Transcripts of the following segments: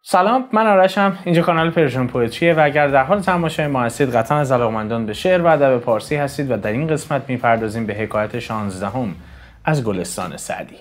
سلام، من آرشم. اینجا کانال پرژن پویتریه و اگر در حال تماشای ما هستید قطعا از علاقه‌مندان به شعر و ادب پارسی هستید و در این قسمت میپردازیم به حکایت 16 از گلستان سعدی.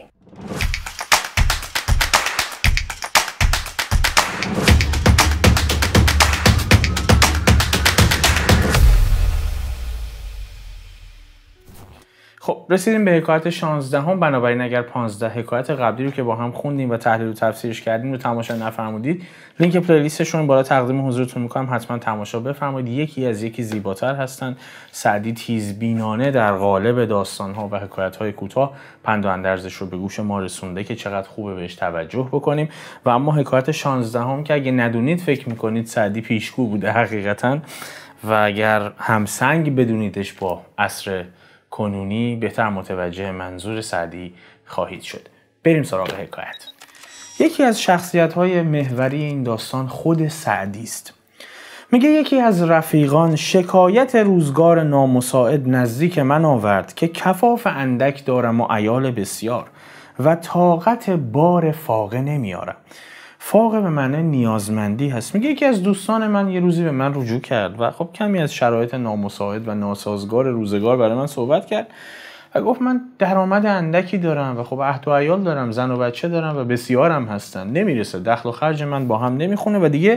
خب رسیدیم به حکایت 16. بنابراین اگر 15 حکایت قبلی رو که با هم خوندیم و تحلیل و تفسیرش کردیم رو تماشا نفرمودید، لینک پلیلیستشون رو بالا تقدیم حضورتون میکنم، حتما تماشا بفرمایید. یکی از یکی زیباتر هستن. سعدی تیزبینانه در قالب داستان‌ها و حکایت‌های کوتاه پند و اندرزش رو به گوش ما رسونده که چقدر خوبه بهش توجه بکنیم. و اما حکایت 16 که اگه ندونید فکر میکنید سعدی پیشگو بوده حقیقتاً، و اگر همسنگ بدونیدش با عصر کنونی بهتر متوجه منظور سعدی خواهید شد. بریم سراغ حکایت. یکی از شخصیت‌های محوری این داستان خود سعدی است. میگه یکی از رفیقان شکایت روزگار نامساعد نزدیک من آورد که کفاف اندک دارم و عیال بسیار و طاقت بار فاقه نمیارم. فاقه به معنی نیازمندی هست. میگه یکی از دوستان من یه روزی به من رجوع کرد و خب کمی از شرایط نامساعد و ناسازگار روزگار برای من صحبت کرد و گفت من درآمد اندکی دارم و خب عهد و عیال دارم، زن و بچه دارم و بسیارم هستن، نمیرسه، دخل و خرج من با هم نمیخونه و دیگه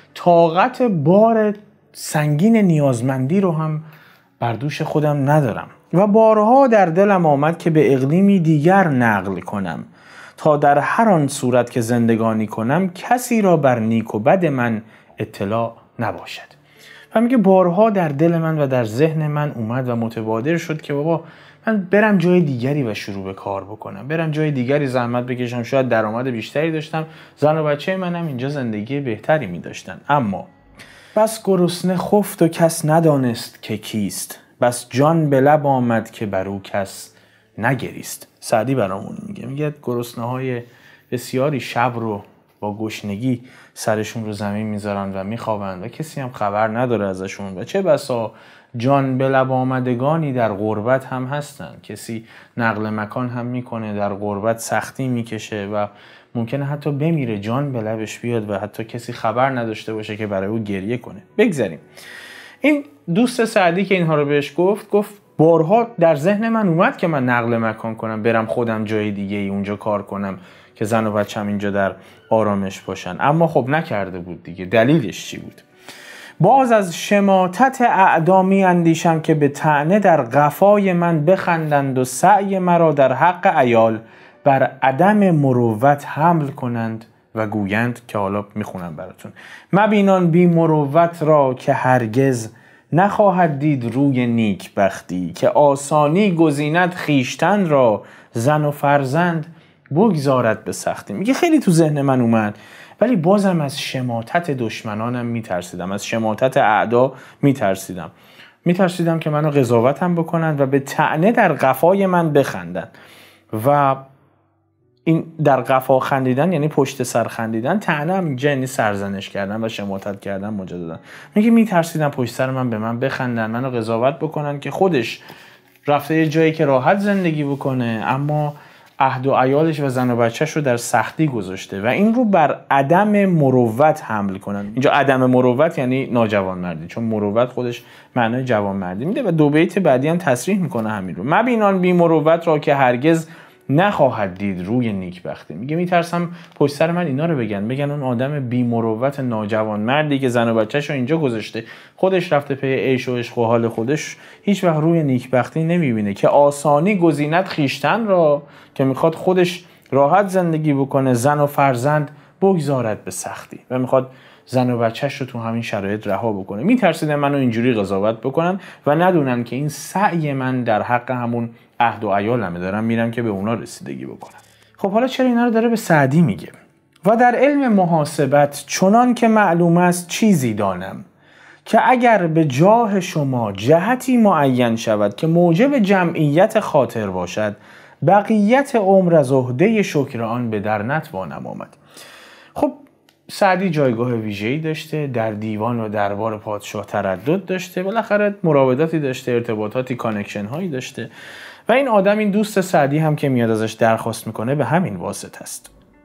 طاقت بار سنگین نیازمندی رو هم بر دوش خودم ندارم و بارها در دلم آمد که به اقلیمی دیگر نقل کنم تا در هر آن صورت که زندگانی کنم کسی را بر نیک و بد من اطلاع نباشد. و میگه بارها در دل من و در ذهن من اومد و متبادر شد که بابا من برم جای دیگری و شروع به کار بکنم، برم جای دیگری زحمت بکشم، شاید درآمد بیشتری داشتم، زن و بچه منم اینجا زندگی بهتری می داشتن. اما بس گرسنه خفت و کس ندانست که کیست، بس جان به لب آمد که بر او کس نگریست. سعدی برامون میگه گرسنه‌های بسیاری شب رو با گشنگی سرشون رو زمین میذارن و میخوابن و کسی هم خبر نداره ازشون و چه بسا جان به لب آمدگانی در غربت هم هستن. کسی نقل مکان هم میکنه، در غربت سختی میکشه و ممکنه حتی بمیره، جان به لبش بیاد و حتی کسی خبر نداشته باشه که برای او گریه کنه. بگذاریم. این دوست سعدی که اینها رو بهش گفت بارها در ذهن من اومد که من نقل مکان کنم، برم خودم جای دیگه اونجا کار کنم که زن و بچه‌م اینجا در آرامش باشن، اما خب نکرده بود دیگه. دلیلش چی بود؟ باز از شماتت اعدامی اندیشم که به طعنه در قفای من بخندند و سعی مرا در حق عیال بر عدم مروت حمل کنند و گویند که حالا میخونم براتون: مبینان بی مروت را که هرگز نخواهد دید روی نیک بختی، که آسانی گزیند خیشتن را زن و فرزند بگذارد به سختی. میگه خیلی تو ذهن من اومد ولی بازم از شماتت دشمنانم میترسیدم، از شماتت اعدا میترسیدم که منو قضاوتم بکنن و به طعنه در قفای من بخندن. و این در قفا خندیدن یعنی پشت سر خندیدن، طعنه هم اینجا یعنی سرزنش کردن و شماتت کردن مجددا. میگه میترسیدم پشت سر من به من بخندن، منو قضاوت بکنن که خودش رفته یه جایی که راحت زندگی بکنه اما عهد و عیالش و زن و بچه‌ش رو در سختی گذاشته و این رو بر عدم مروت حمل کنن. اینجا عدم مروت یعنی ناجوانمردی، چون مروت خودش معنای جوانمردی میده و دو بیت بعدی هم تصریح میکنه همین رو: مبینان بی مروت را که هرگز نخواهد دید روی نیکبختی. میگه میترسم پشت سر من اینا رو بگن اون آدم بی مروت ناجوانمردی که زن و بچه‌ش رو اینجا گذاشته، خودش رفته پی عیش و عشق و حال خودش، هیچ وقت روی نیکبختی نمیبینه، که آسانی گزیند خیشتن را، که میخواد خودش راحت زندگی بکنه، زن و فرزند بگذارد به سختی، و میخواد زن و بچه‌ش رو تو همین شرایط رها بکنه. میترسیدن منو اینجوری قضاوت بکنن و ندونن که این سعی من در حق همون عهد و عیالمه، دارم میرم که به اونا رسیدگی بکنم. خب حالا چرا اینا رو داره به سعدی میگه؟ و در علم محاسبت چنان که معلوم است چیزی دانم که اگر به جاه شما جهتی معین شود که موجب جمعیت خاطر باشد، بقیت عمر از عهده شکر آن به در نتوانم آمد. خب سعدی جایگاه ویژه‌ای داشته، در دیوان و دربار پادشاه تردد داشته، بالاخره مراوداتی داشته، ارتباطاتی، کانکشن هایی داشته و این آدم، این دوست سعدی هم که میاد ازش درخواست میکنه به همین واسطه است.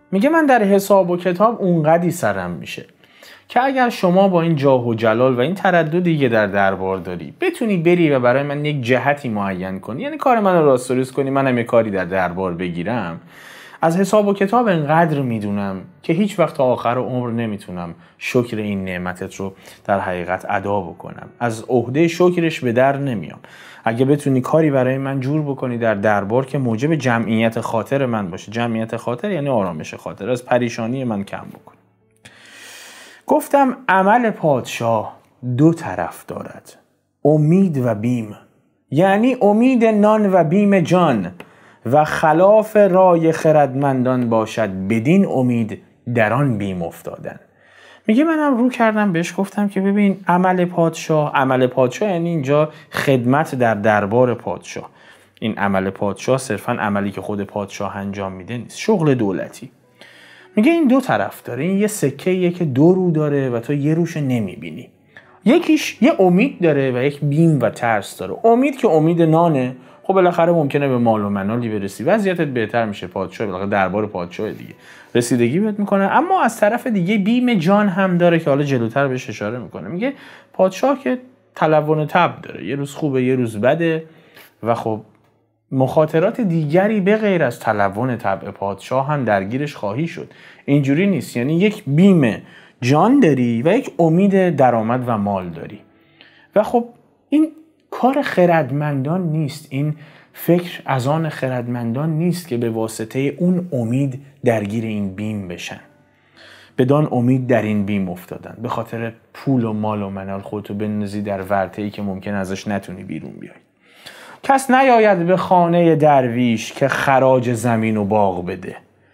میگه من در حساب و کتاب اونقدی سرم میشه که اگر شما با این جاه و جلال و این ترددی که در دربار داری بتونی بری و برای من یک جهتی معین کنی، یعنی کار من رو راستوریز کنی، منم یک کاری در دربار بگیرم، از حساب و کتاب انقدر میدونم که هیچ وقت تا آخر عمر نمیتونم شکر این نعمتت رو در حقیقت ادا بکنم، از عهده شکرش به در نمیام. اگه بتونی کاری برای من جور بکنی در دربار که موجب جمعیت خاطر من باشه، جمعیت خاطر یعنی آرامش خاطر، از پریشانی من کم بکن. گفتم عمل پادشاه دو طرف دارد، امید و بیم، یعنی امید نان و بیم جان، و خلاف رای خردمندان باشد بدین امید در آن بیم افتادن. میگه منم رو کردم بهش، گفتم که ببین عمل پادشاه یعنی اینجا خدمت در دربار پادشاه. این عمل پادشاه صرفا عملی که خود پادشاه انجام میده نیست، شغل دولتی. میگه این دو طرف داره، این یه سکه‌ایه که دو رو داره و تو یه روش نمیبینی. یکیش یه امید داره و یک بیم و ترس داره. امید که امید نانه، خب بالاخره ممکنه به مال و منالی برسی، وضعیتت بهتر میشه، پادشاه بالاخره دربار پادشاه دیگه رسیدگی بهت میکنه. اما از طرف دیگه بیم جان هم داره که حالا جلوتر بهش اشاره میکنه. میگه پادشاه که تلون تب داره، یه روز خوبه یه روز بده، و خب مخاطرات دیگری به غیر از تلون طبع پادشاه هم درگیرش خواهی شد. اینجوری نیست، یعنی یک بیم جان داری و یک امید درآمد و مال داری، و خب این کار خردمندان نیست، این فکر از آن خردمندان نیست که به واسطه اون امید درگیر این بیم بشن، بدان امید در این بیم افتادن، به خاطر پول و مال و منال خودتو بندازی در ورطه‌ای که ممکن ازش نتونی بیرون بیای. کس نیاید به خانه درویش که خراج زمین و باغ بده،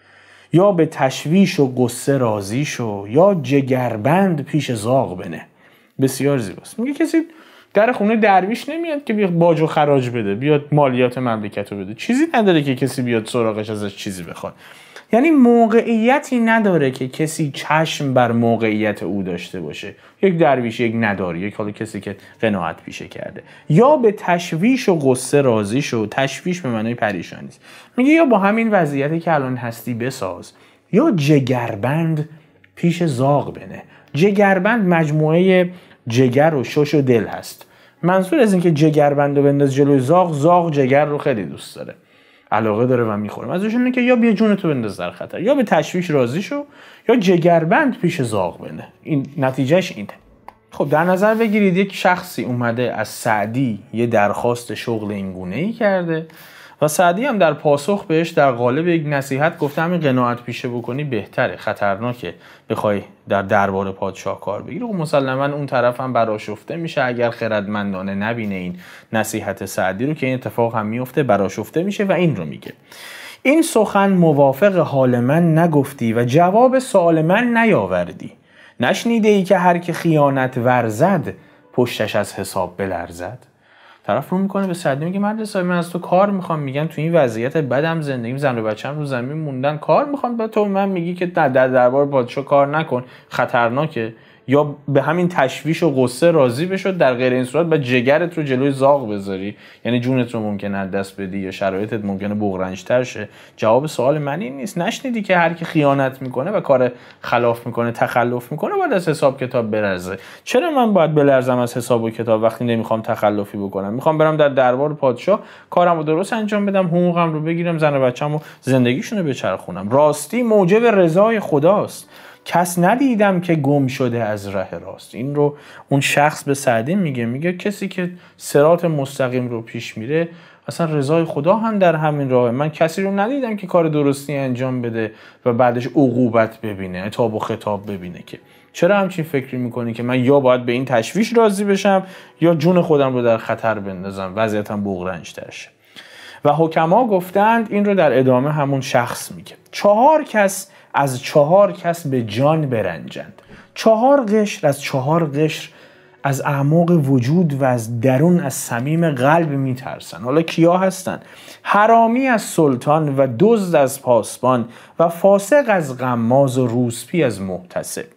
یا به تشویش و قصه راضی شو، یا جگربند پیش زاغ بنه. بسیار زیباست. میگه کسی در خونه درویش نمیاد که بیاد باج و خراج بده، بیاد مالیات مملکت رو بده، چیزی نداره که کسی بیاد سراغش ازش چیزی بخواد. یعنی موقعیتی نداره که کسی چشم بر موقعیت او داشته باشه. یک درویش، یک نداری، یک حالا کسی که قناعت پیشه کرده. یا به تشویش و قصه راضی شو، تشویش به معنای پریشانی است. میگه یا با همین وضعیتی که الان هستی بساز، یا جگربند پیش زاغ بنه. جگربند مجموعه جگر و شش و دل هست. منظور از این که جگربند رو بنداز جلوی زاغ، زاغ جگر رو خیلی دوست داره، علاقه داره و میخوره. منظورش اینه که یا بیا جونتو بنداز در خطر، یا به تشویش راضی شو، یا جگربند پیش زاغ بنه. این نتیجهش اینه. خب در نظر بگیرید یک شخصی اومده از سعدی یه درخواست شغل این گونه‌ای کرده و سعدی هم در پاسخ بهش در قالب یک نصیحت گفته همین قناعت پیشه بکنی بهتره، خطرناکه بخوای در دربار پادشاه کار بگیری. و مسلما اون طرف هم برآشفته میشه اگر خردمندانه نبینه این نصیحت سعدی رو، که این اتفاق هم میفته، برآشفته میشه و این رو میگه: این سخن موافق حال من نگفتی و جواب سوال من نیاوردی. نشنیده ای که هر که خیانت ورزد پشتش از حساب بلرزد. طرف رو میکنه به سعدی، میگه مدرسه من از تو کار میخوام، میگن تو این وضعیت بدم زندگیم، زن و بچه‌م رو زمین موندن، کار میخوام، به تو من میگی که در دربار پادشاه کار نکن، خطرناکه، یا به همین تشویش و قصه راضی بشو، در غیر این صورت با جگرت رو جلوی زاغ بذاری، یعنی جونت رو ممکنه از دست بدی یا شرایطت ممکنه بغرنج‌تر شه. جواب سوال من این نیست. نشنیدی که هر کی خیانت میکنه و کار خلاف میکنه، تخلف میکنه، باید از حساب کتاب بلرزه. چرا من باید بلرزم از حساب و کتاب وقتی نمیخوام تخلفی بکنم؟ میخوام برم در دربار پادشاه کارمو درست انجام بدم، حقوقم رو بگیرم، زن و بچه‌مو زندگیشونو بچرخونم. راستی موجب رضای خداست، کس ندیدم که گم شده از راه راست. این رو اون شخص به سعدی میگه کسی که صراط مستقیم رو پیش میره، اصلا رضای خدا هم در همین راهه. من کسی رو ندیدم که کار درستی انجام بده و بعدش عقوبت ببینه، عتاب و خطاب ببینه. که چرا همچین فکری میکنی که من یا باید به این تشویش راضی بشم یا جون خودم رو در خطر بندازم، وضعیتم بغرنج‌تر شه؟ و حکما گفتند، این رو در ادامه همون شخص میگه: 4 کس از 4 کس به جان برنجند. 4 قشر از 4 قشر از اعماق وجود و از درون از صمیم قلب میترسن. حالا کیا هستن؟ حرامی از سلطان و دزد از پاسبان و فاسق از غماز و روسپی از محتسب.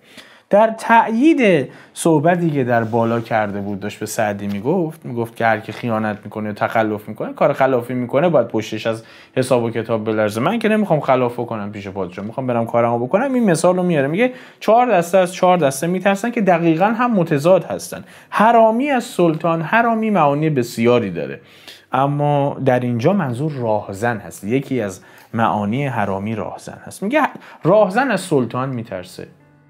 در تأیید صحبتی که در بالا کرده بود داشت به سعدی میگفت که هر کی خیانت میکنه یا تخلف میکنه، کار خلافی میکنه، باید پشتش از حساب و کتاب بلرزه. من که نمیخوام خلاف کنم پیش پادشاه، میخوام برم کارمو بکنم. این مثالو میاره، میگه 4 دسته از 4 دسته میترسن که دقیقاً هم متضاد هستن. حرامی از سلطان، حرامی معانی بسیاری داره، اما در اینجا منظور راهزن هست. یکی از معانی حرامی راهزن هست. میگه راهزن از سلطان میترسه،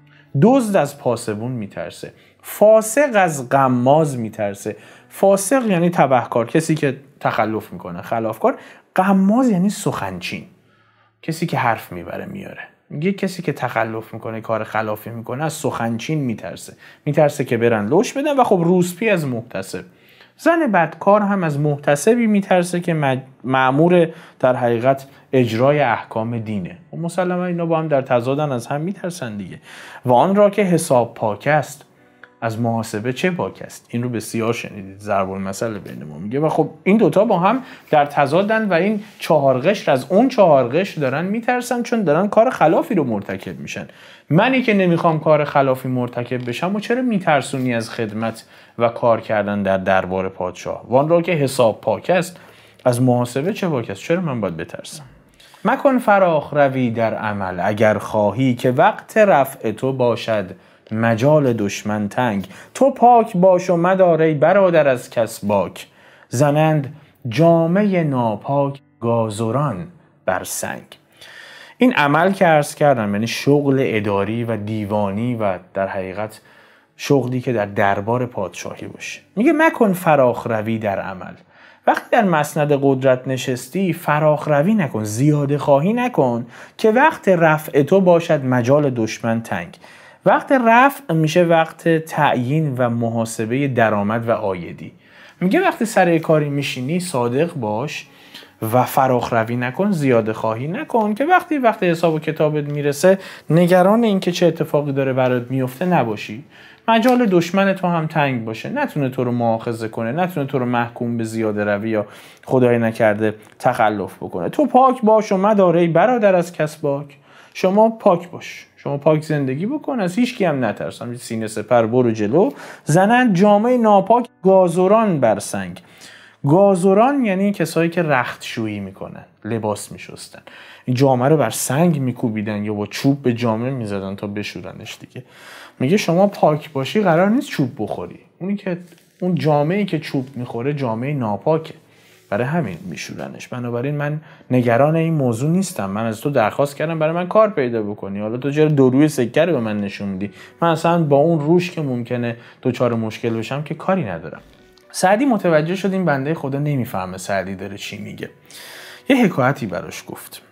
دزد از پاسبون میترسه، فاسق از غماز میترسه. فاسق یعنی تبهکار، کسی که تخلف میکنه، خلافکار. غماز یعنی سخنچین، کسی که حرف میبره میاره. میگه کسی که تخلف میکنه، کار خلافی میکنه، از سخنچین میترسه که برن لوش بدن. و خب روسپی از محتسب، زن بدکار هم از محتسبی میترسه که مأمور در حقیقت اجرای احکام دینه. و مسلما اینا با هم در تضادن، از هم میترسن دیگه. و آن را که حساب پاک است از محاسبه چه باک است. این رو بسیار شنیدید، ضرب المثل بین ما میگه. و خب این دوتا با هم در تضادن و این 4 قشر از اون 4 قشر دارن میترسن، چون دارن کار خلافی رو مرتکب میشن. منی که نمیخوام کار خلافی مرتکب بشم و چرا میترسونی از خدمت و کار کردن در دربار پادشاه؟ وان را که حساب پاک است از محاسبه چه باک است. چرا من باید بترسم؟ مکن فراخ روی در عمل اگر خواهی که وقت رفع تو باشد مجال دشمن تنگ. تو پاک باش و مدار ای برادر از کس باک، زنند جامه ناپاک گازران بر سنگ. این عمل که عرض کردم یعنی شغل اداری و دیوانی و در حقیقت شغلی که در دربار پادشاهی باشه. میگه مکن فراخ روی در عمل. وقتی در مسند قدرت نشستی فراخ روی نکن، زیاده خواهی نکن که وقت رفع تو باشد مجال دشمن تنگ. وقت رفع میشه وقت تعیین و محاسبه درآمد و عایدی. میگه وقتی سر کاری میشینی صادق باش و فراخ روی نکن، زیاده خواهی نکن که وقت حساب و کتابت میرسه نگران این که چه اتفاقی داره برات میفته نباشی. مجال دشمن تو هم تنگ باشه، نتونه تو رو مؤاخذه کنه، نتونه تو رو محکوم به زیاده روی یا خدای نکرده تخلف بکنه. تو پاک باش و مدار ای برادر از کس باک. شما پاک باش، شما پاک زندگی بکن، از هیچ کی هم نترس، سینه سپر برو جلو. زنند جامه ناپاک گازران بر سنگ. گازران یعنی کسایی که رختشویی میکنن، لباس میشستن. این جامه رو بر سنگ میکوبیدن یا با چوب به جامه میزدن تا بشورنش دیگه. میگه شما پاک باشی قرار نیست چوب بخوری. اون جامه‌ای که چوب میخوره جامه ناپاکه، برای همین میشورنش. بنابراین من نگران این موضوع نیستم. من از تو درخواست کردم برای من کار پیدا بکنی، حالا تو چرا دوروی سکه رو به من نشون میدی؟ من اصلا با اون روش که ممکنه دوچار مشکل بشم که کاری ندارم. سعدی متوجه شد این بنده خدا نمیفهمه سعدی داره چی میگه. یه حکایتی براش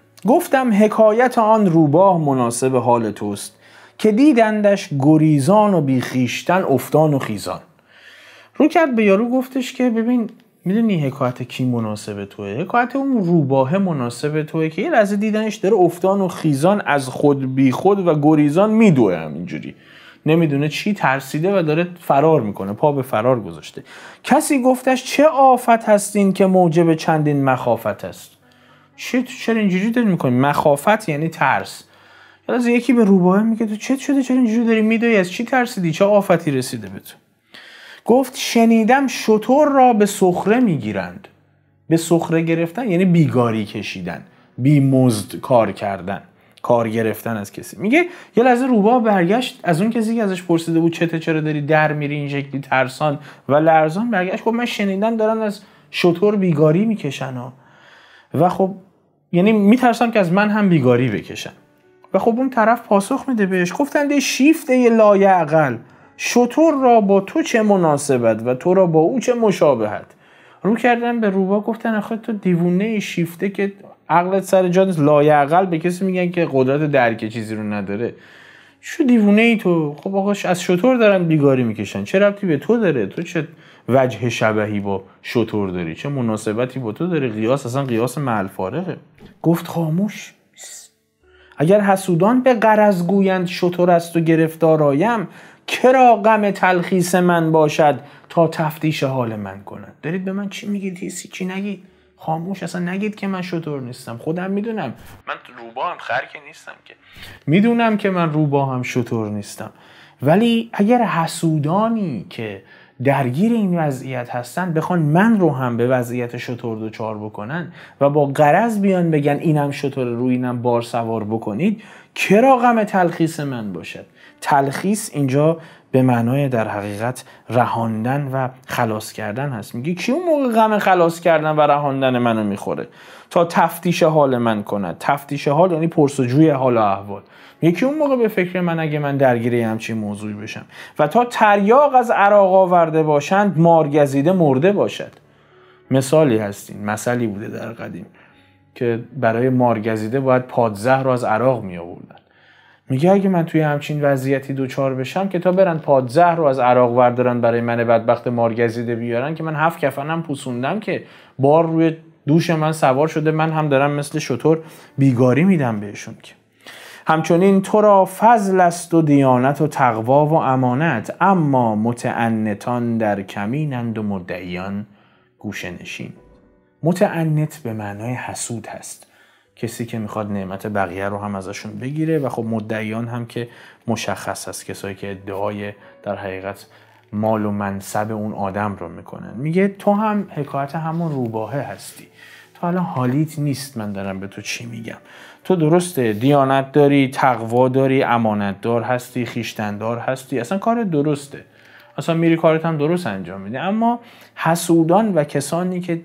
گفتم حکایت آن روباه مناسب حال توست که دیدندش گریزان و بیخیشتن افتان و خیزان. رو کرد به یارو گفتش که ببین میدونی حکایت کی مناسب توه؟ حکایت اون روباه مناسب توه که یه لحظه دیدنش داره افتان و خیزان از خود بی خود و گریزان میدوه، همینجوری نمیدونه چی، ترسیده و داره فرار میکنه، پا به فرار گذاشته. کسی گفتش چه آفت هستین که موجب چندین مخافت است. چرا اینجوری داری میکنی؟ مخافت یعنی ترس. یعنی یکی به روباه میگه تو چه شده، چرا اینجوری داری میدوی، از چی ترسیدی، چه آفتی رسیده به تو؟ گفت شنیدم شتر را به سخره میگیرند. به سخره گرفتن یعنی بیگاری کشیدن، بی مزد کار کردن، کار گرفتن از کسی. میگه یه لحظه روباه برگشت از اون کسی که ازش پرسیده بود چرا داری در میری این شکلی ترسان و لرزان، برگشت گفت من شنیدم دارن از شتر بیگاری میکشن و خب یعنی میترسم که از من هم بیگاری بکشن. و خب اون طرف پاسخ میده بهش، گفتند شیفته لایعقل شتر را با تو چه مناسبت و تو را با او چه مشابهت. رو کردن به روباه گفتن آخه تو دیوونه شیفته که عقلت سر جا نیست. لایعقل به کسی میگن که قدرت درک چیزی رو نداره. شو دیوونه ای تو؟ خب آقا از شتر دارن بیگاری میکشن، چه ربطی به تو داره؟ تو چه وجه شبهی با شتر داری؟ چه مناسبتی با تو داره؟ قیاس اصلا قیاس مع فارقه. گفت خاموش، اگر حسودان به غرض گویند شتر است و گرفتار آیم، کرا غم تلخیص من باشد تا تفتیش حال من کنند. دارید به من چی میگید؟ چی نگید؟ خاموش، اصلا نگید که من شتر نیستم. خودم میدونم من روباه هم خر که نیستم که. میدونم که من روباه هم شتر نیستم. ولی اگر حسودانی که درگیر این وضعیت هستن بخوان من رو هم به وضعیت شتر دوچار بکنن و با غرض بیان بگن اینم شتر روی اینم بار سوار بکنید، چرا غم تلخیص من باشد؟ تلخیص اینجا به معنای در حقیقت رهاندن و خلاص کردن هست. میگه کی اون موقع غم خلاص کردن و رهاندن منو میخوره؟ تا تفتیش حال من کند. تفتیش حال یعنی پرسجوی حال و احوال. میگه کی اون موقع به فکر من اگه من درگیری همچین موضوعی بشم؟ و تا تریاق از عراق آورده باشند مارگزیده مرده باشد. مثالی هستین، مثلی بوده در قدیم که برای مارگزیده باید پادزهر رو از عراق می آوردن. میگه اگه من توی همچین وضعیتی دوچار بشم که تا برن پادزهر رو از عراق وردارن برای من بدبخت مارگزیده بیارن که من 7 کفنم پوسوندم که بار روی دوش من سوار شده، من هم دارم مثل شتر بیگاری میدم بهشون. که همچنین تو را فضل است و دیانت و تقوا و امانت، اما متعنتان در کمینند و مدعیان گوشه نشین. متعنت به معنای حسود هست، کسی که میخواد نعمت بقیه رو هم ازشون بگیره، و خب مدعیان هم که مشخص هست، کسایی که ادعای در حقیقت مال و منصب اون آدم رو میکنن. میگه تو هم حکایت همون روباهه هستی. تو الان حالیت نیست من دارم به تو چی میگم. تو درسته دیانت داری، تقوا داری، امانت دار هستی، خیشتندار هستی، اصلا کار درسته، اصلا میری کارت هم درست انجام میدی. اما حسودان و کسانی که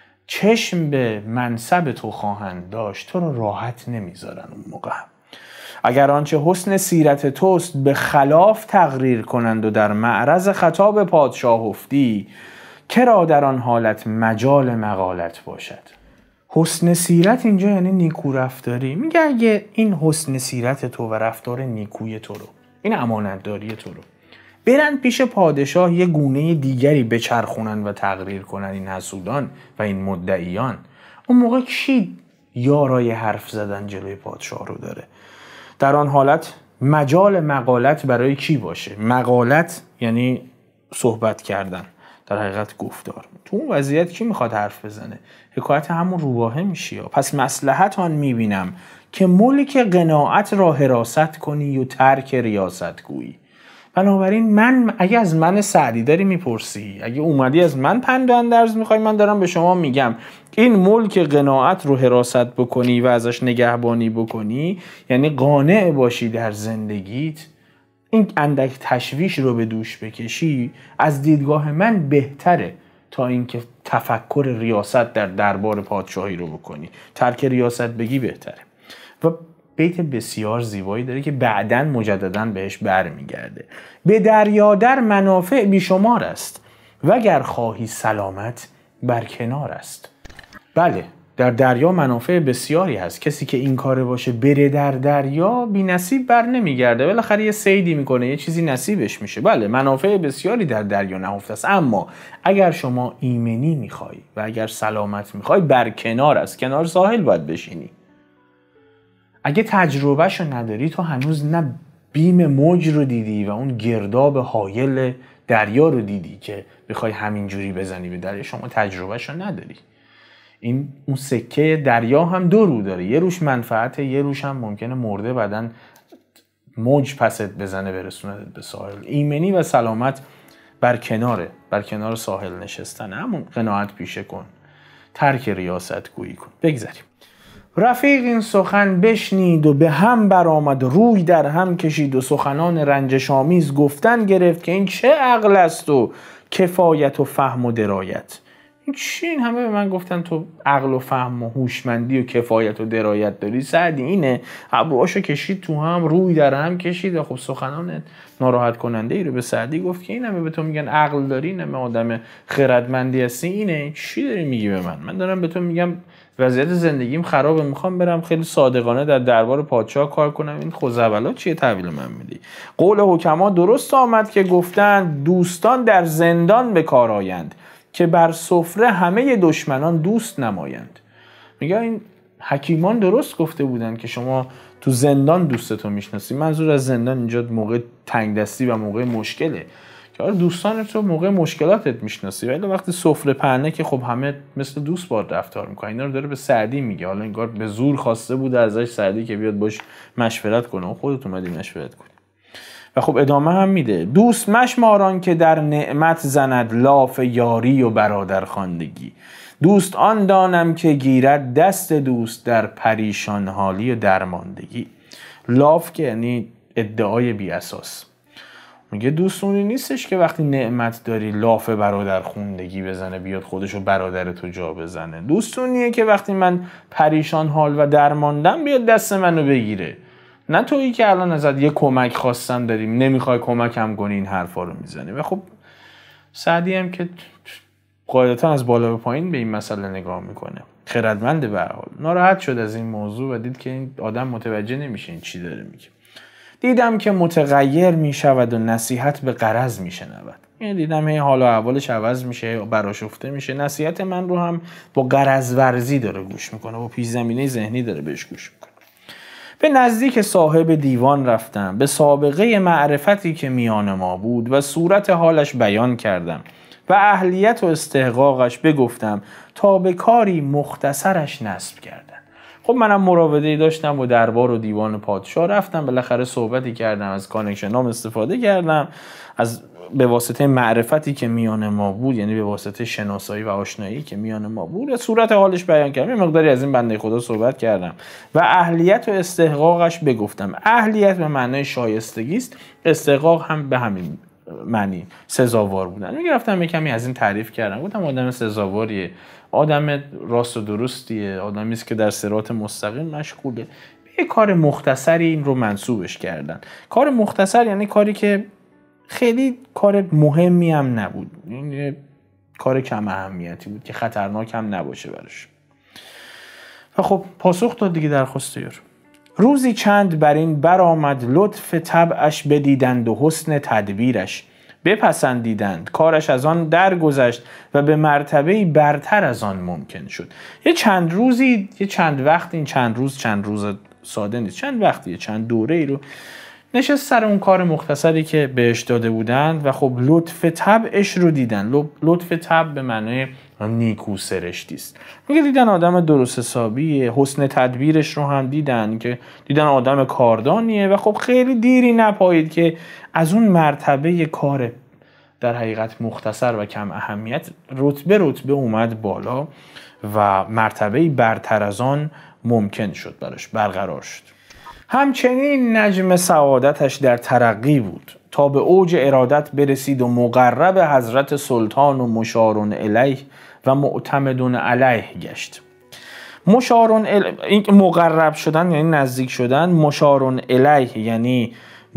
چشم به منصب تو خواهند داشت تو رو راحت نمیذارن. اون موقع اگر آنچه حسن سیرت توست به خلاف تقریر کنند و در معرض خطاب پادشاه افتی، کرا در آن حالت مجال مقالت باشد. حسن سیرت اینجا یعنی نیکو رفتاری. میگه اگه این حسن سیرت تو و رفتار نیکوی تو رو، این امانتداری تو رو برن پیش پادشاه یه گونه دیگری بچرخونن و تقریر کنن این حسودان و این مدعیان، اون موقع کی یارای حرف زدن جلوی پادشاه رو داره؟ در آن حالت مجال مقالت برای کی باشه؟ مقالت یعنی صحبت کردن، در حقیقت گفتار. تو اون وضعیت کی میخواد حرف بزنه؟ حکایت همون روباهه میشی. پس مصلحت آن میبینم که ملک قناعت را حراست کنی و ترک ریاست گویی. بنابراین من اگه از من سعدی داری میپرسی، اگه اومدی از من پند و اندرز میخوای، من دارم به شما میگم این ملک قناعت رو حراست بکنی و ازش نگهبانی بکنی، یعنی قانع باشی در زندگیت، این اندک تشویش رو به دوش بکشی، از دیدگاه من بهتره تا اینکه تفکر ریاست در دربار پادشاهی رو بکنی. ترک ریاست بگی بهتره. و بیت بسیار زیبایی داره که بعداً مجدداً بهش برمیگرده. به دریا در منافع بیشمار است، وگر خواهی سلامت بر کنار است. بله، در دریا منافع بسیاری هست. کسی که این کاره باشه بره در دریا بی نصیب بر نمیگرده، بالاخره یه صیدی میکنه، یه چیزی نصیبش میشه. بله، منافع بسیاری در دریا نهفته است. اما اگر شما ایمنی میخوای و اگر سلامت میخوای، بر کنار است، کنار ساحل باید بشینی. اگه تجربهشو نداری، تو هنوز نه بیم موج رو دیدی و اون گرداب هایل دریا رو دیدی که بخوای همینجوری بزنی به دریا، شما تجربهشو نداری. اون سکه دریا هم دو رو داره، یه روش منفعته، یه روش هم ممکنه مرده بدن موج پست بزنه برسونه به ساحل. ایمنی و سلامت بر کنار ساحل نشستن، همون قناعت پیشه کن، ترک ریاست گویی کن. بگذاریم. رفیق این سخن بشنید و به هم برآمد، روی در هم کشید و سخنان رنجش آمیز گفتن گرفت که این چه عقل است و کفایت و فهم و درایت. این چی؟ این همه به من گفتن تو عقل و فهم و هوشمندی و کفایت و درایت داری. سعدی اینه، ابروهاشو کشید تو هم، روی در هم کشید و خب سخنان ناراحت کننده ای رو به سعدی گفت که این همه به تو میگن عقل داری، این همه آدم خردمندی هستی. اینه چی داری میگی به من دارم به تو میگم وضعیت زندگیم خرابه، میخوام برم خیلی صادقانه در دربار پادشاه کار کنم، این خوزعبلات چیه تحویل من میدی؟ قول حکما درست آمد که گفتند دوستان در زندان به کار آیند، که بر سفره همه دشمنان دوست نمایند. میگه این حکیمان درست گفته بودن که شما تو زندان دوستتو میشناسی. منظور از زندان اینجا موقع تنگ دستی و موقع مشکله که آره دوستانت رو موقع مشکلاتت میشناسی، ولی وقتی سفره پهنه که خب همه مثل دوست باهات رفتار میکنن. اینا رو داره به سعدی میگه. حالا انگار به زور خواسته بوده ازش سعدی که بیاد باش مشورت کنه و خودت اومدی مشورت کنی. و خب ادامه هم میده: دوست مشماران که در نعمت زند لاف یاری و برادر خواندگی. دوست آن دانم که گیرد دست دوست در پریشان حالی و درماندگی. لاف که یعنی ادعای بی اساس. میگه دوست اونی نیستش که وقتی نعمت داری لاف برادر خوندگی بزنه بیاد خودشو برادر تو جا بزنه. دوست اونیه که وقتی من پریشان حال و درماندم بیاد دست منو بگیره. نه تویی که الان ازت یه کمک خواستن داریم نمیخوای کمکم کنی این حرفا رو میزنی. و خب سعدی هم که قاعدتا از بالا به پایین به این مسئله نگاه میکنه، خردمند به هر حال، ناراحت شد از این موضوع و دید که این آدم متوجه نمیشه این چی داره میگه. دیدم که متغیر میشود و نصیحت به غرض میشنود. یعنی دیدم این حال و احوالش عوض میشه، برآشفته میشه، نصیحت من رو هم با غرض ورزی داره گوش میکنه، با پیش زمینه ذهنی داره بهش گوش میکنه. به نزدیک صاحب دیوان رفتم، به سابقه معرفتی که میان ما بود و صورت حالش بیان کردم و اهلیت و استحقاقش بگفتم تا به کاری مختصرش نصب کردن. خب منم مراوده‌ای داشتم با دربار و دیوان پادشاه، رفتم بالاخره صحبتی کردم، از کانکشنام استفاده کردم، از به واسطه معرفتی که میان ما بود، یعنی به واسطه شناسایی و آشنایی که میان ما بود، صورت حالش بیان کردم، یه مقداری از این بنده خدا صحبت کردم و اهلیت و استحقاقش بگفتم. اهلیت به معنای شایستگی است، استحقاق هم به همین معنی، سزاوار بودن. میگرفتم یه کمی از این تعریف کردم، گفتم آدم سزاواریه، آدم راست و درستیه، آدمی است که در صراط مستقیم مشغوله. یه کار مختصری این رو منسوبش کردن. کار مختصر یعنی کاری که خیلی کار مهمی هم نبود، یعنی کار کم اهمیتی بود که خطرناک هم نباشه براش. و خب پاسخ داد دیگه درخواست یار. روزی چند بر این برآمد لطف طبعش بدیدند و حسن تدبیرش بپسندیدند، کارش از آن درگذشت و به مرتبه‌ای برتر از آن ممکن شد. یه چند روزی، یه چند وقت، این چند روز ساده نیست، چند وقتیه، چند دوره ای رو نشست سر اون کار مختصری که بهش داده بودن و خب لطف طبعش رو دیدن. لطف طبع به معنای نیکو سرشتی است. میگه دیدن آدم درست حسابیه، حسن تدبیرش رو هم دیدن که دیدن آدم کاردانیه و خب خیلی دیری نپایید که از اون مرتبه کار در حقیقت مختصر و کم اهمیت رتبه اومد بالا و مرتبه برتر از آن ممکن شد براش برقرار شد. همچنین نجم سعادتش در ترقی بود تا به اوج ارادت برسید و مقرب حضرت سلطان و مشارون الیه و معتمدون علیه گشت. این مقرب شدن یعنی نزدیک شدن، مشارون الیه یعنی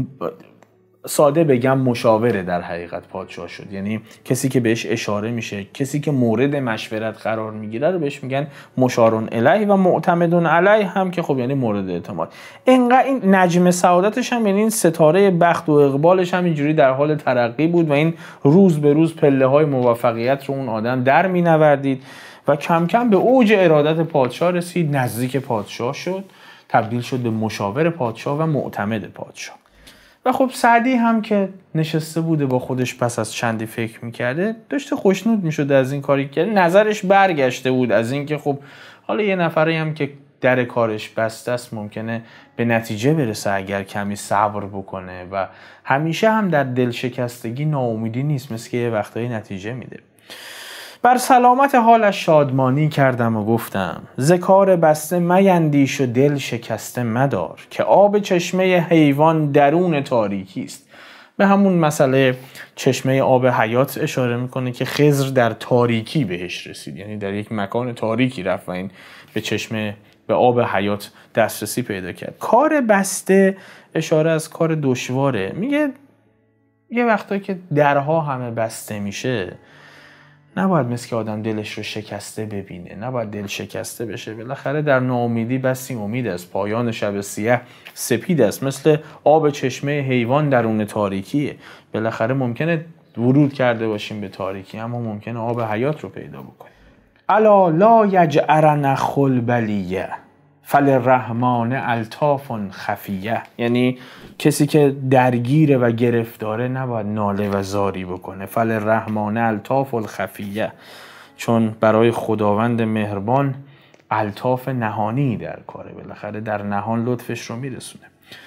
ساده بگم مشاوره در حقیقت پادشاه شد، یعنی کسی که بهش اشاره میشه، کسی که مورد مشورت قرار میگیره رو بهش میگن مشارون الیه و معتمدون علیه هم که خب یعنی مورد اعتماد. اینقدر این نجم سعادتش هم یعنی این ستاره بخت و اقبالش هم اینجوری در حال ترقی بود و این روز به روز پله های موفقیت رو اون آدم در مینوردید و کم کم به اوج ارادت پادشاه رسید، نزدیک پادشاه شد، تبدیل شد به مشاور پادشاه و معتمد پادشاه. و خب سعدی هم که نشسته بوده با خودش پس از چندی فکر میکرده، داشته خوشنود میشده از این کاری که نظرش برگشته بود از این که خب حالا یه نفری هم که در کارش بسته است ممکنه به نتیجه برسه اگر کمی صبر بکنه و همیشه هم در دل شکستگی ناامیدی نیست، مثل که یه وقتایی نتیجه میده. بر سلامت حالش شادمانی کردم و گفتم ز کار بسته میندیش و دل شکسته مدار که آب چشمه حیوان درون تاریکی است. به همون مسئله چشمه آب حیات اشاره میکنه که خضر در تاریکی بهش رسید، یعنی در یک مکان تاریکی رفت و این به چشمه به آب حیات دسترسی پیدا کرد. کار بسته اشاره از کار دشواره. میگه یه وقتا که درها همه بسته میشه نباید مثل که آدم دلش رو شکسته ببینه، نباید دل شکسته بشه. بالاخره در ناامیدی بسی امید است، پایان شب سیاه سپید است، مثل آب چشمه حیوان درون تاریکیه. بالاخره ممکنه ورود کرده باشیم به تاریکی، اما ممکنه آب حیات رو پیدا بکنیم. الا لا یجعرن خلبلیه فللرحمن الطاف خفیه، یعنی کسی که درگیره و گرفتاره نباید ناله و زاری بکنه. فللرحمن الطاف خفیه، چون برای خداوند مهربان الطاف نهانی در کاره، بالاخره در نهان لطفش رو میرسونه.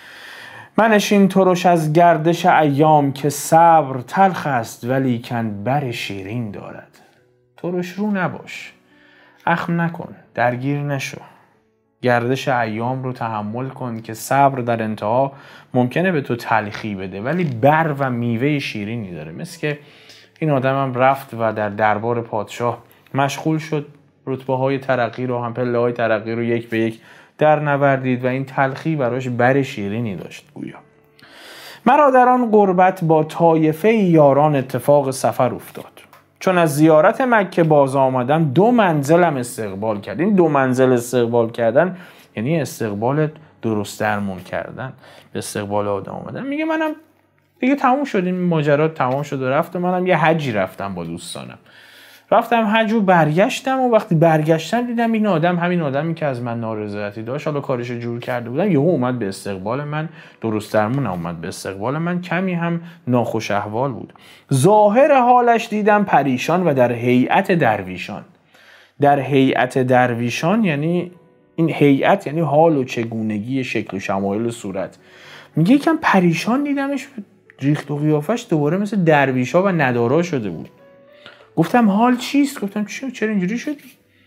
منشین ترش از گردش ایام که صبر تلخ است ولیکن بر شیرین دارد. ترش رو نباش، اخم نکن، درگیر نشو، گردش ایام رو تحمل کن که صبر در انتها ممکنه به تو تلخی بده ولی بر و میوه شیرینی داره. مثل که این آدم هم رفت و در دربار پادشاه مشغول شد، رتبه های ترقی رو هم پله های ترقی رو یک به یک در نوردید و این تلخی براش بر شیرینی داشت گویا. مرا در آن غربت با طایفه یاران اتفاق سفر افتاد، چون از زیارت مکه باز آمدم 2 منزلم استقبال کرد. این 2 منزل استقبال کردن یعنی استقبال درست درمون کردن، به استقبال آدم آمدن. میگه منم دیگه تموم شد، این ماجرات تمام شد و رفتم. منم یه حجی رفتم با دوستانم، رفتم حج و برگشتم و وقتی برگشتم دیدم این آدم همین آدمی که از من نارضایتی داشت، حالا کارش جور کرده بودم، یهو اومد به استقبال من، درست درمون اومد به استقبال من، کمی هم ناخوش احوال بود. ظاهر حالش دیدم پریشان و در هیئت درویشان. در هیئت درویشان یعنی این هیئت یعنی حال و چگونگی شکل و شمایل و صورت. میگه یکم پریشان دیدمش، ریخت و قیافش دوباره مثل درویشا و ندارا شده بود. گفتم حال چیست؟ گفتم چرا اینجوری شدی؟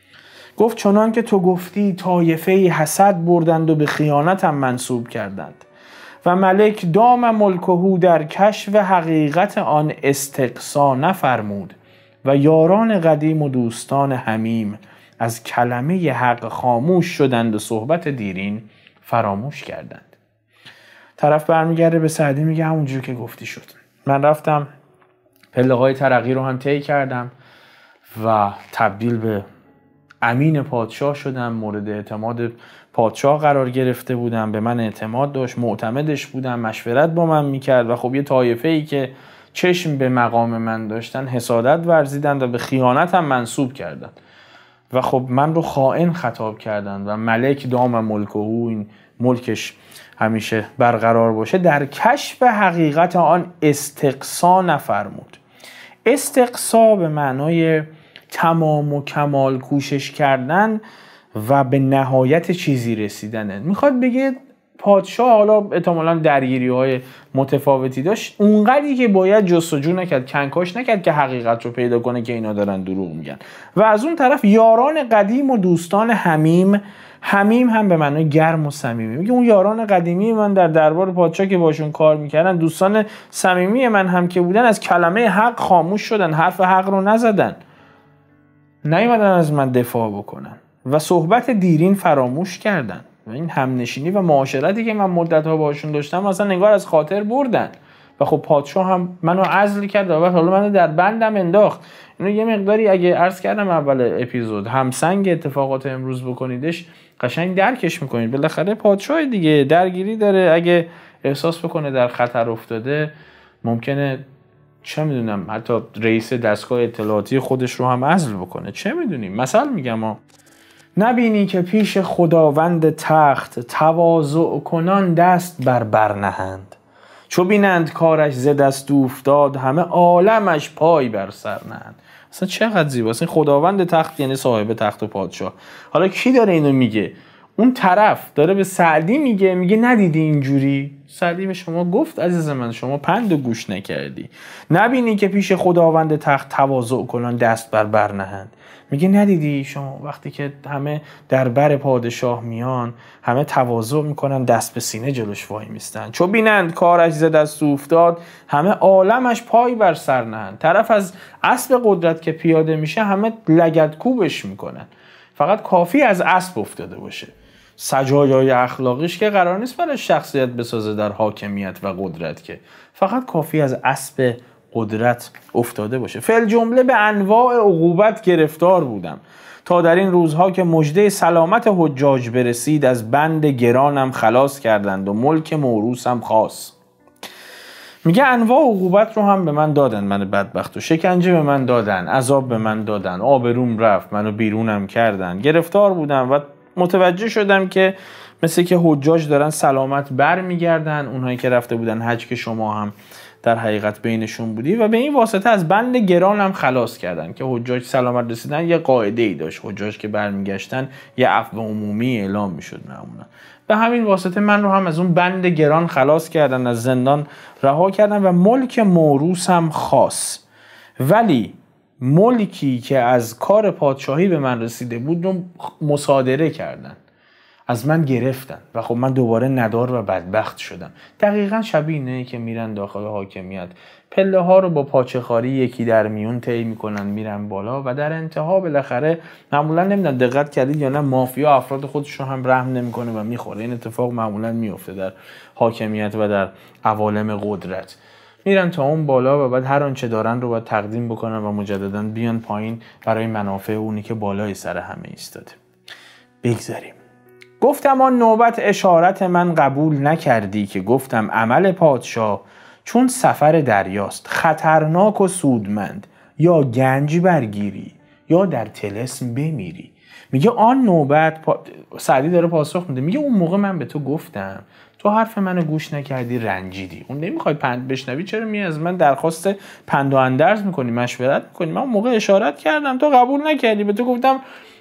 گفت چنان که تو گفتی طایفه‌ای حسد بردند و به خیانتم منسوب کردند و ملک دام ملکهو در کشف حقیقت آن استقصا نفرمود و یاران قدیم و دوستان حمیم از کلمه حق خاموش شدند و صحبت دیرین فراموش کردند. طرف برمیگرده به سعدی میگه همونجور که گفتی شد. من رفتم پله‌های ترقی رو هم طی کردم و تبدیل به امین پادشاه شدم، مورد اعتماد پادشاه قرار گرفته بودم، به من اعتماد داشت، معتمدش بودم، مشورت با من میکرد و خب یه طایفه‌ای که چشم به مقام من داشتن حسادت ورزیدند و به خیانت هم منسوب کردند و خب من رو خائن خطاب کردند و ملک دام ملکهو، این ملکش همیشه برقرار باشه، در کشف حقیقت آن استقصا نفرمود. استقصا به معنای تمام و کمال کوشش کردن و به نهایت چیزی رسیدنه. میخواد بگه پادشاه حالا احتمالاً درگیری‌های متفاوتی داشت، اونقدری که باید جستجو نکرد، کنکاش نکرد که حقیقت رو پیدا کنه که اینا دارن دروغ میگن. و از اون طرف یاران قدیم و دوستان حمیم هم به معنای گرم و صمیمی. میگه اون یاران قدیمی من در دربار پادشاه که باشون کار میکردن، دوستان صمیمی من هم که بودن، از کلمه حق خاموش شدن، حرف حق رو نزدن، نیومدن از من دفاع بکنن و صحبت دیرین فراموش کردن و این همنشینی و معاشرتی که من مدت‌ها باشون داشتم اصلا نگار از خاطر بردن و خب پادشاه هم منو عزل کرد و حالا منو در بندم انداخت. اینو یه مقداری اگه عرض کردم اول اپیزود همسنگ اتفاقات امروز بکنیدش قشنگ درکش میکنید. بالاخره پادشاه دیگه درگیری داره، اگه احساس بکنه در خطر افتاده ممکنه چه میدونم حتی رئیس دستگاه اطلاعاتی خودش رو هم عزل بکنه، چه میدونیم. مثلا میگم نبینی که پیش خداوند تخت تواضع کنان دست بر نهند، چو بینند کارش ز دست افتاد همه عالمش پای بر سر نهند. اصلا چقدر زیباست این خداوند تخت، یعنی صاحب تخت و پادشاه. حالا کی داره اینو میگه؟ اون طرف داره به سعدی میگه ندیدی اینجوری؟ سعدی به شما گفت عزیز من شما پند و گوش نکردی. نبینی که پیش خداوند تخت تواضع کنان دست بر نهند. میگه ندیدی شما وقتی که همه در بر پادشاه میان همه تواضع میکنن، دست به سینه جلوش وای میستن، چو بینند کارش ز دست افتاد همه عالمش پای بر سر نهند. طرف از اسب قدرت که پیاده میشه همه لگدکوبش میکنن، فقط کافی از اسب افتاده باشه. سجایای اخلاقیش که قرار نیست برای شخصیت بسازه در حاکمیت و قدرت، که فقط کافی از اسب قدرت افتاده باشه. فعل جمله به انواع عقوبت گرفتار بودم تا در این روزها که مژده سلامت حجاج برسید از بند گرانم خلاص کردند و ملک موروثم خاص. میگه انواع عقوبت رو هم به من دادن، من بدبخت، و شکنجه به من دادن، عذاب به من دادن، آبروم رفت، منو بیرونم کردن، گرفتار بودم و متوجه شدم که مثل که حجاج دارن سلامت بر میگردن، اونهایی که رفته بودن حج که شما هم در حقیقت بینشون بودی، و به این واسطه از بند گران هم خلاص کردن که حجاج سلامت رسیدن یه قاعده ای داشت، حجاج که برمیگشتن یه عفو عمومی اعلام میشد معمولا. به همین واسطه من رو هم از اون بند گران خلاص کردن، از زندان رها کردن و ملک موروث هم خاص. ولی ملکی که از کار پادشاهی به من رسیده بود رو مصادره کردن، از من گرفتن و خب من دوباره ندار و بدبخت شدم. دقیقاً شبیه اینه که میرن داخل حاکمیت، پله ها رو با پاچه خاری یکی در میون طی میکنن میرن بالا و در انتها بالاخره معمولا نمیدونم دقت کردید یا نه، مافیا افراد خودش رو هم رحم نمیکنه و میخوره. این اتفاق معمولا میفته در حاکمیت و در عوالم قدرت. میرن تا اون بالا و بعد هر آنچه دارن رو باید تقدیم بکنن و مجددا بیان پایین برای منافع اونی که بالای سر همه ایستاده. بگذاریم. گفتم آن نوبت اشارت من قبول نکردی، که گفتم عمل پادشاه چون سفر دریاست، خطرناک و سودمند، یا گنج برگیری یا در طلسم بمیری. میگه آن نوبت، سعدی داره پاسخ میده، میگه اون موقع من به تو گفتم، تو حرف منو گوش نکردی، رنجیدی، اون نمیخوای پند بشنوی، چرا می از من درخواست پند و اندرز میکنی، مشورت میکنی؟ من اون موقع اشارت کردم تو قبول نکردی، به تو گفتم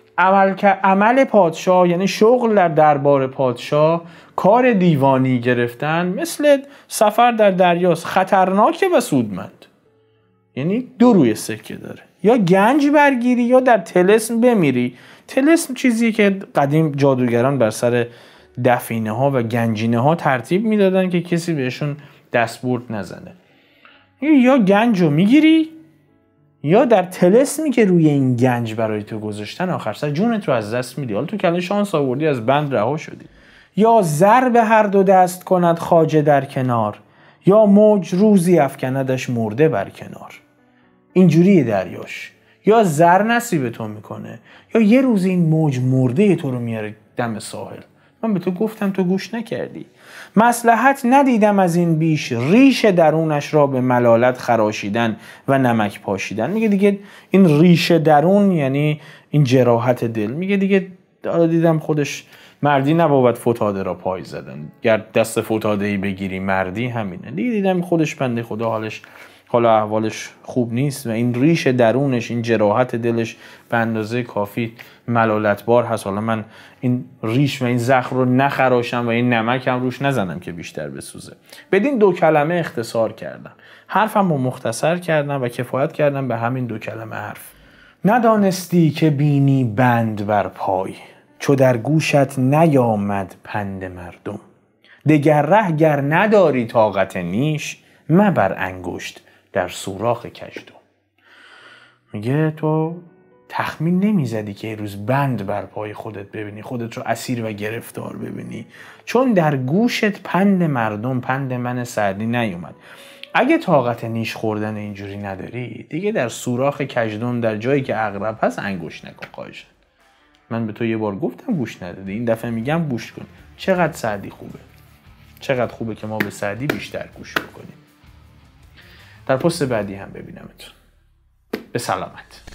عمل پادشاه یعنی شغل در دربار پادشاه، کار دیوانی گرفتن مثل سفر در دریاست، خطرناکه و سودمند. یعنی دو روی سکه داره، یا گنج برگیری یا در طلسم بمیری. طلسم چیزیه که قدیم جادوگران بر سر دفینه ها و گنجینه ها ترتیب میدادن که کسی بهشون دستبرد نزنه. یا گنج رو میگیری یا در طلسمی که روی این گنج برای تو گذاشتن آخر سر جونت رو از دست میدی. حالا تو کله شانس آوردی، از بند رها شدی. یا زر به هر دو دست کند خواجه در کنار، یا موج روزی افکندش مرده بر کنار. اینجوریه دریاش، یا زر نصیب تو میکنه یا یه روز این موج مرده تو رو میاره دم ساحل. من به تو گفتم تو گوش نکردی. مصلحت ندیدم از این بیش، ریش درونش را به ملالت خراشیدن و نمک پاشیدن. میگه دیگه این ریش درون یعنی این جراحت دل. میگه دیگه دیدم خودش مردی نبود فتاده را پای زدن، گر دست فتاده‌ای بگیری مردی همینه. دیگه دیدم خودش بنده خدا حالا احوالش خوب نیست و این ریش درونش، این جراحت دلش به اندازه کافی ملالتبار هست. حالا من این ریش و این زخم رو نخراشم و این نمک هم روش نزنم که بیشتر بسوزه. بدین دو کلمه اختصار کردم، حرفم رو مختصر کردم و کفایت کردم به همین دو کلمه حرف. ندانستی که بینی بند بر پای، چو در گوشت نیامد پند مردم. دگر ره گر نداری طاقت نیش، مبر انگشت در سوراخ کژدم. میگه تو تخمین نمیزدی که یه روز بند بر پای خودت ببینی، خودت رو اسیر و گرفتار ببینی، چون در گوشت پند مردم، پند من سعدی نیومد. اگه طاقت نیش خوردن اینجوری نداری، دیگه در سوراخ کژدم، در جایی که عقرب هست، انگشت نکن خواهشن. من به تو یه بار گفتم گوش ندادی، این دفعه میگم گوش کن. چقدر سعدی خوبه، چقدر خوبه که ما به سعدی بیشتر گوش بکنیم. در پست بعدی هم ببینمتون. به سلامت.